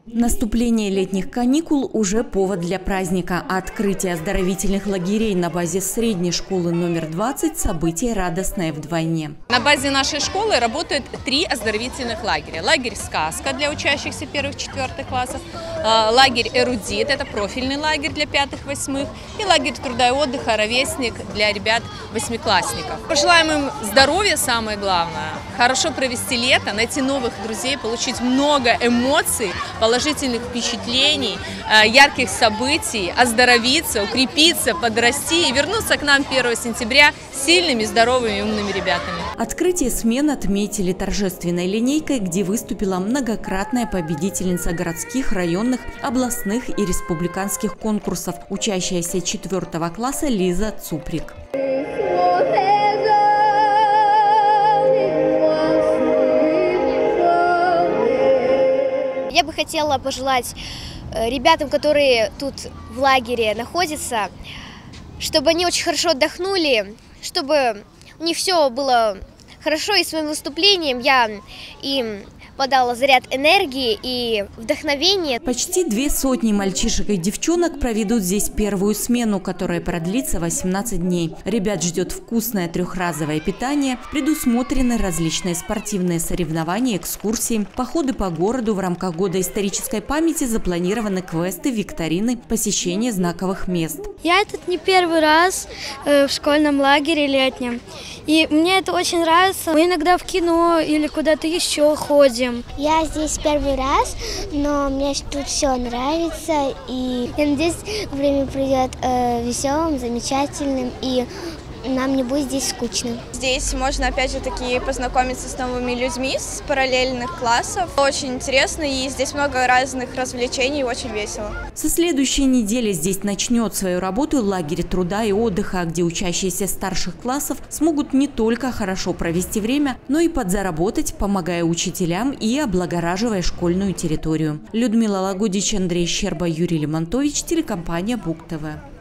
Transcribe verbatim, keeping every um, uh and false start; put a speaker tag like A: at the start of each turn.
A: Наступление летних каникул уже повод для праздника. Открытие оздоровительных лагерей на базе средней школы номер двадцать – событие радостное вдвойне.
B: На базе нашей школы работает три оздоровительных лагеря. Лагерь «Сказка» для учащихся первых-четвертых классов, лагерь «Эрудит» – это профильный лагерь для пятых-восьмых, и лагерь труда и отдыха «Ровесник» для ребят-восьмиклассников. Пожелаем им здоровья, самое главное, хорошо провести лето, найти новых друзей, получить много эмоций, положительных впечатлений, ярких событий, оздоровиться, укрепиться, подрасти и вернуться к нам первого сентября сильными, здоровыми и умными ребятами.
A: Открытие смен отметили торжественной линейкой, где выступила многократная победительница городских, районных, областных и республиканских конкурсов, учащаяся четвертого класса Лиза Цуприк.
C: Я бы хотела пожелать ребятам, которые тут в лагере находятся, чтобы они очень хорошо отдохнули, чтобы у них все было хорошо, и своим выступлением я им подала заряд энергии и вдохновения.
A: Почти две сотни мальчишек и девчонок проведут здесь первую смену, которая продлится восемнадцать дней. Ребят ждет вкусное трехразовое питание, предусмотрены различные спортивные соревнования, экскурсии, походы по городу в рамках года исторической памяти, запланированы квесты, викторины, посещение знаковых мест.
D: Я тут не первый раз в школьном лагере летнем, и мне это очень нравится. Мы иногда в кино или куда-то еще ходим.
E: Я здесь первый раз, но мне тут все нравится, и я надеюсь, время пройдет э, веселым, замечательным, и нам не будет здесь скучно.
F: Здесь можно, опять же таки, познакомиться с новыми людьми с параллельных классов. Очень интересно, и здесь много разных развлечений, очень весело.
A: Со следующей недели здесь начнет свою работу лагерь труда и отдыха, где учащиеся старших классов смогут не только хорошо провести время, но и подзаработать, помогая учителям и облагораживая школьную территорию. Людмила Лагодич, Андрей Щерба, Юрий Лемонтович, телекомпания БУК ТВ.